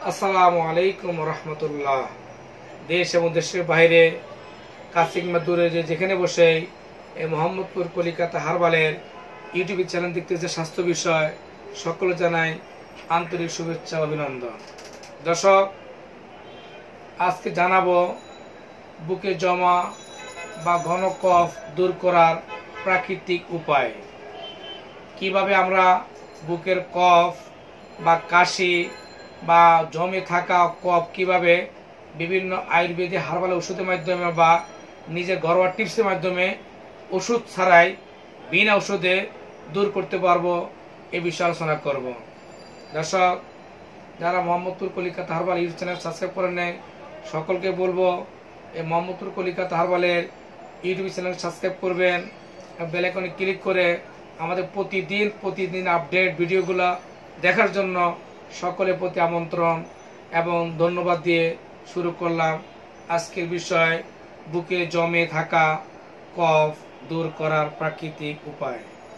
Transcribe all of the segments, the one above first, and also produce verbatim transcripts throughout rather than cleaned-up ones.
আসসালামু আলাইকুম রহমতুল্লাহ। দেশ এবং দেশের বাইরে কাছে কিংবা দূরে যে যেখানে বসে এই মোহাম্মদপুর কলিকাতা হারবালের ইউটিউব চ্যানেল দেখতেছে স্বাস্থ্য বিষয়, সকলে জানাই আন্তরিক শুভেচ্ছা অভিনন্দন। দর্শক, আজকে জানাবো বুকে জমা বা ঘন কফ দূর করার প্রাকৃতিক উপায়। কিভাবে আমরা বুকের কফ বা কাশি বা জমে থাকা কফ কিভাবে বিভিন্ন আয়ুর্বেদিক হার্বাল ওষুধের মাধ্যমে বা নিজের ঘরোয়া টিপসের মাধ্যমে ওষুধ ছাড়াই বিনা ওষুধে দূর করতে পারবো, এ বিষয়ে আলোচনা করব। দর্শক, যারা Mohammadpur Calcutta herbal YouTube channel subscribe করেন নাই, সকলকে বলবো এই মোহাম্মদপুর কলিকাতা হার্বালের ইউটিউব চ্যানেল সাবস্ক্রাইব করবেন, বেল আইকনে ক্লিক করে আমাদের প্রতিদিন প্রতিদিন আপডেট ভিডিওগুলো দেখার জন্য সকলের প্রতি আমন্ত্রণ এবং ধন্যবাদ দিয়ে শুরু করলাম আজকের বিষয়, বুকে জমে থাকা কফ দূর করার প্রাকৃতিক উপায়।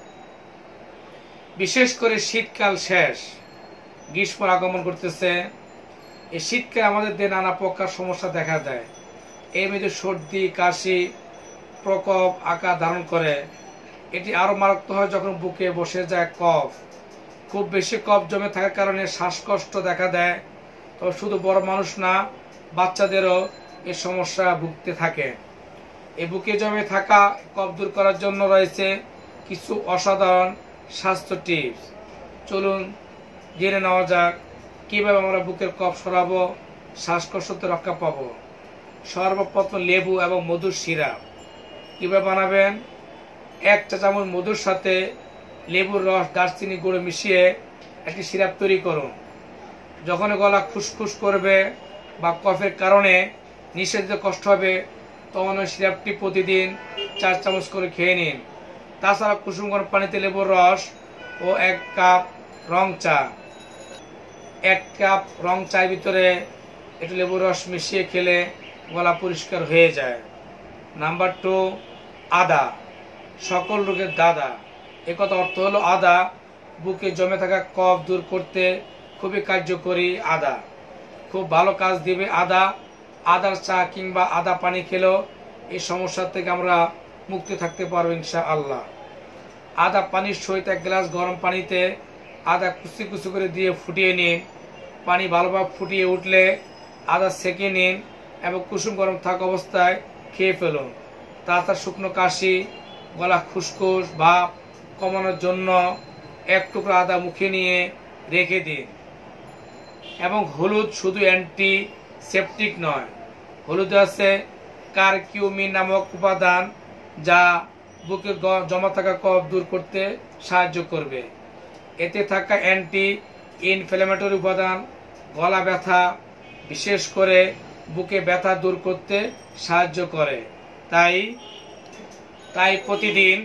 বিশেষ করে শীতকাল শেষ, গ্রীষ্ম আগমন করতেছে। এই শীতকালে আমাদের দেহে নানা প্রকার সমস্যা দেখা দেয়। এর মধ্যে সর্দি কাশি প্রকোপ আকার ধারণ করে। এটি আরো মারাত্মক হয় যখন বুকে বসে যায় কফ। খুব বেশি কফ জমে থাকার কারণে শ্বাসকষ্ট দেখা দেয়। তবে শুধু বড় মানুষ না, বাচ্চাদেরও এই সমস্যা ভুগতে থাকে। এই বুকে জমে থাকা কফ দূর করার জন্য রয়েছে কিছু অসাধারণ স্বাস্থ্য টিপস। চলুন জেনে নেওয়া যাক কিভাবে আমরা বুকের কফ সরাবো, শ্বাসকষ্ট থেকে রক্ষা পাবো। সর্বপ্রথম লেবু এবং মধুর সিরাপ কিভাবে বানাবেন। এক চা চামচ মধুর সাথে লেবুর রস, দারচিনি গুঁড়ো মিশিয়ে একটি সিরাপ তৈরি করুন। যখন গলা খুসখুস করবে বা কফের কারণে নিঃশ্বাস নিতে কষ্ট হবে, তখন ওই সিরাপটি প্রতিদিন চার চামচ করে খেয়ে নিন। তাছাড়া কুসুম গরম পানিতে লেবুর রস ও এক কাপ রং চা এক কাপ রং চায়ের ভিতরে একটু লেবুর রস মিশিয়ে খেলে গলা পরিষ্কার হয়ে যায়। নাম্বার টু, আদা সকল রোগের দাদা। একথা অর্থ হলো আদা বুকে জমে থাকা কফ দূর করতে খুবই কার্যকরী। আদা খুব ভালো কাজ দিবে। আদা আদার চা কিংবা আদা পানি খেলেও এই সমস্যা থেকে আমরা মুক্তি থাকতে পারবো ইনশাআল্লাহ। আদা পানির সহিত এক গ্লাস গরম পানিতে আদা কুচি কুচি করে দিয়ে ফুটিয়ে নিন। পানি ভালোভাবে ফুটিয়ে উঠলে আদা সেঁকে নিন এবং কুসুম গরম থাকা অবস্থায় খেয়ে ফেলুন। তাছাড়া শুকনো কাশি, গলা খুসখুস ভাব কমানোর জন্য এক টুকরা আদা মুখে নিয়ে রেখে দিন। এবং হলুদ শুধু অ্যান্টিসেপটিক নয়, হলুদে আছে কারকিউমিন নামক উপাদান, যা বুকে জমা থাকা কফ দূর করতে সাহায্য করবে। এতে থাকা অ্যান্টি ইনফ্ল্যামেটরি উপাদান গলা ব্যথা, বিশেষ করে বুকে ব্যথা দূর করতে সাহায্য করে। তাই তাই প্রতিদিন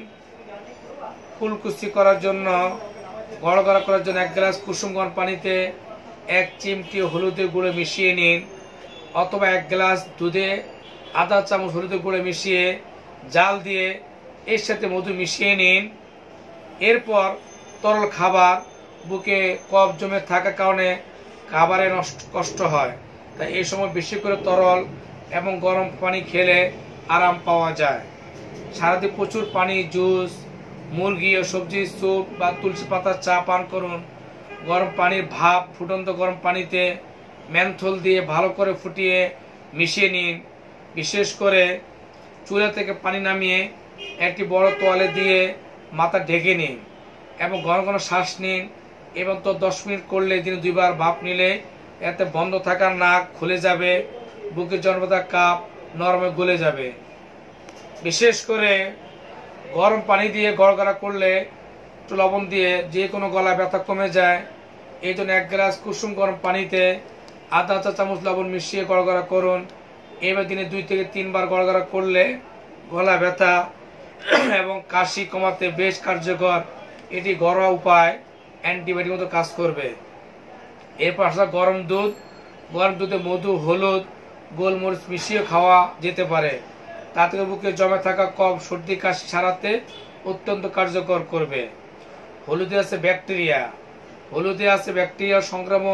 কুলকুচি করার জন্য, গড়গড়া করার জন্য এক গ্লাস কুসুম গরম পানিতে এক চিমটি হলুদের গুঁড়ো মিশিয়ে নিন, অথবা এক গ্লাস দুধে আধা চামচ হলুদের গুঁড়ো মিশিয়ে জাল দিয়ে এর সাথে মধু মিশিয়ে নিন। এরপর তরল খাবার, বুকে কফ জমে থাকার কারণে খাবারে নষ্ট কষ্ট হয়, তাই এই সময় বেশি করে তরল এবং গরম পানি খেলে আরাম পাওয়া যায়। সারাদিন প্রচুর পানি, জুস, মুরগি ও সবজির স্যুপ বা তুলসী পাতার চা পান করুন। গরম পানির ভাপ ফুটন্ত গরম পানিতে মেন্থল দিয়ে ভালো করে ফুটিয়ে মিশিয়ে নিন। বিশেষ করে চুলা থেকে পানি নামিয়ে একটি বড় তোয়ালে দিয়ে মাথা ঢেকে নিন এবং ঘন ঘন শ্বাস নিন। এবং তো দশ মিনিট করলে দিনে দুইবার ভাপ নিলে এতে বন্ধ থাকা নাক খুলে যাবে, বুকের জন্মদা কাপ নরমে গলে যাবে। বিশেষ করে গরম পানি দিয়ে গড়গড়া করলে একটু লবণ দিয়ে যে কোনো গলা ব্যথা কমে যায়। এই জন্য এক গ্লাস কুসুম গরম পানিতে আধা চা চামচ লবণ মিশিয়ে গড়গড়া করুন। এবার দিনে দুই থেকে তিনবার গড়গড়া করলে গলা ব্যথা এবং কাশি কমাতে বেশ কার্যকর। এটি ঘরোয়া উপায়, অ্যান্টিবায়োটিক মতো কাজ করবে। এরপর আসলে গরম দুধ, গরম দুধে মধু, হলুদ, গোলমরিচ মিশিয়ে খাওয়া যেতে পারে। তাতে বুকে জমে থাকা কফ, সর্দি কাশি সারাতে অত্যন্ত কার্যকর করবে। হলুদে আছে ব্যাকটেরিয়া, হলুদে আছে ব্যাকটেরিয়া সংক্রমণ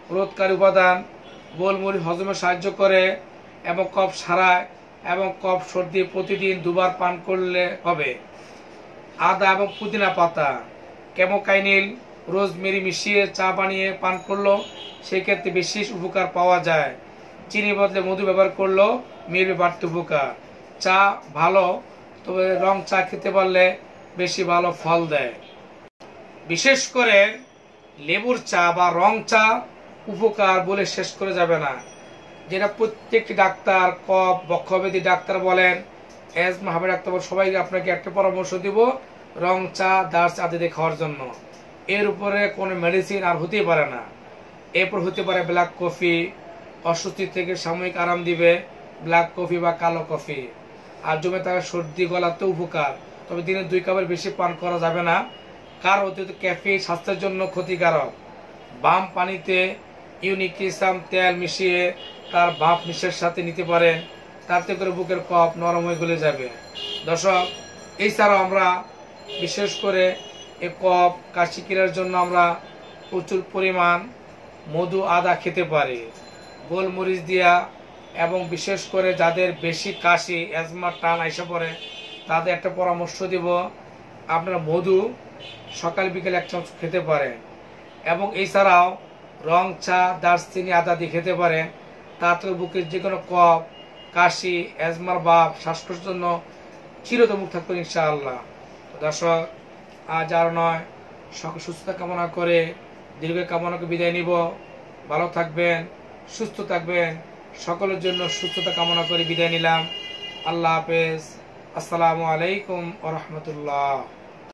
রোধকারী উপাদান, গোলমরিচ হজমে সাহায্য করে এবং কফ সারায় এবং কফ সর্দি প্রতিদিন দুবার পান করলে হবে। আদা এবং পুদিনা পাতা, ক্যামোকাইনিল, রোজমেরি মিশিয়ে চা বানিয়ে পান করলেও সেক্ষেত্রে বিশেষ উপকার পাওয়া যায়। চিনি বদলে মধু ব্যবহার করলেও মিলবে বাড়তি উপকার। চা ভালো, তবে রং চা খেতে পারলে বেশি ভালো ফল দেয়। বিশেষ করে লেবুর চা বা রং চা উপকার বলে শেষ করে যাবে না, যেটা প্রত্যেকটি ডাক্তার, কফ বক্ষব্যাধি ডাক্তার বলেন, অ্যাজমা হাবে ডাক্তার বলেন, সবাই আপনাকে একটা পরামর্শ দিব রং চা, দার্চ আদিতে খাওয়ার জন্য। এর উপরে কোনো মেডিসিন আর হতেই পারে না। এরপর হতে পারে ব্ল্যাক কফি, অস্বস্তি থেকে সাময়িক আরাম দিবে ব্ল্যাক কফি বা কালো কফি। আর জমে থাকা সর্দি গলাতে উপকার, তবে দিনে দুই কাপের বেশি পান করা যাবে না, কারণ অতিরিক্ত ক্যাফিন স্বাস্থ্যের জন্য ক্ষতিকারক। বাম পানিতে ইউনিকিসাম তেল মিশিয়ে তার ভাপ নিঃশ্বাসের সাথে নিতে পারেন, তাতে করে বুকের কফ নরম হয়ে গলে যাবে। দর্শক, এছাড়াও আমরা বিশেষ করে এই কফ কাশি ক্রিয়ার জন্য আমরা প্রচুর পরিমাণ মধু, আদা খেতে পারি গোলমরিচ দিয়া, এবং বিশেষ করে যাদের বেশি কাশি, অ্যাজমার টান আইসা পড়ে, তাদের একটা পরামর্শ দিব, আপনারা মধু সকাল বিকেল এক চামচ খেতে পারেন। এবং এছাড়াও রং চা, দারচিনি, আদা দিয়ে খেতে পারেন, তাতে বুকের যে কোনো কফ, কাশি, অ্যাজমার ভাব, শ্বাসকষ্টের জন্য চিরতরে মুক্ত থাকবেন ইনশাআল্লাহ। দর্শক, আজ আর নয়, সকল সুস্থতা কামনা করে দীর্ঘ কামনাকে বিদায় নিব। ভালো থাকবেন, সুস্থ থাকবেন, সকলের জন্য সুস্থতা কামনা করে বিদায় নিলাম। আল্লাহ হাফেজ। আসসালামু আলাইকুম ওয়া রাহমাতুল্লাহ।